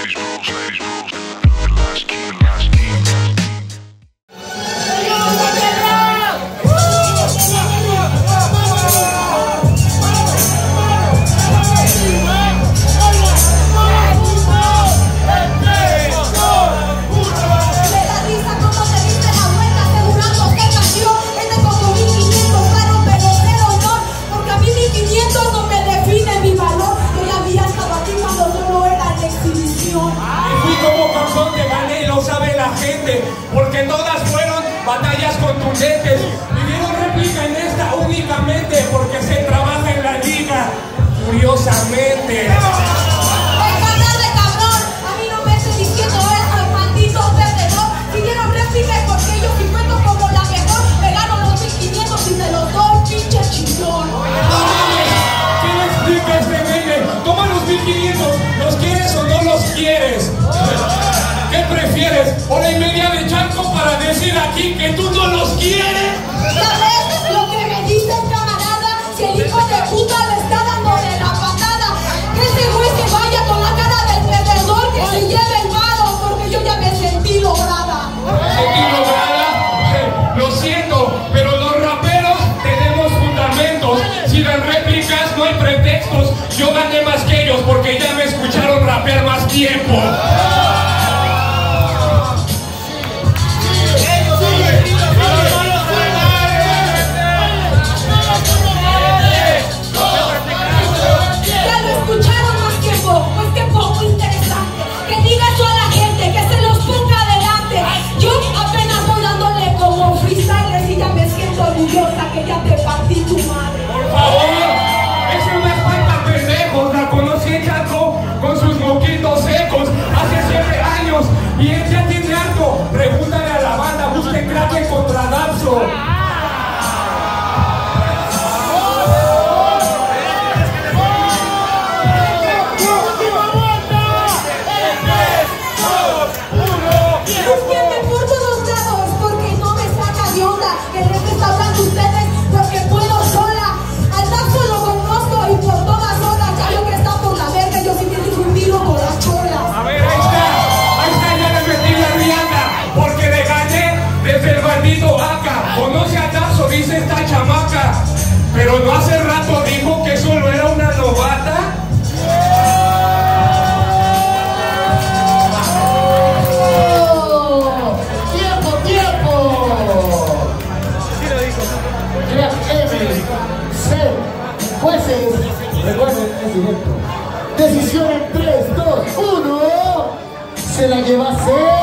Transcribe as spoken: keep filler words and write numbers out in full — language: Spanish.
Porque todas fueron batallas contundentes. Pidieron réplica en esta únicamente porque se trabaja en la liga furiosamente. Hora y media de charco para decir aquí que tú no los quieres. ¿Sabes lo que me dice el camarada? Si el hijo de puta le está dando de la patada, que ese güey se vaya con la cara del perdedor, que se lleve el varo, porque yo ya me sentí lograda. ¿Sentí lograda? Eh, lo siento, pero los raperos tenemos fundamentos. Si dan réplicas no hay pretextos. Yo gané más que ellos porque ya me escucharon rapear más tiempo. Que ya te partí tu madre. Por favor, eso no es falta, pendejos. La conocí en Chaco con sus moquitos secos hace siete años y él ya tiene harto. Pregúntale a la banda, busquen Kraken contra Dapso. Conoce a Dapso, dice esta chamaca, pero no hace rato dijo que solo era una novata. ¡Oh! ¡Tiempo, tiempo! Sí lo dijo. M, C, jueces, recuerden, es directo. Decisión en tres, dos, uno. Se la lleva C.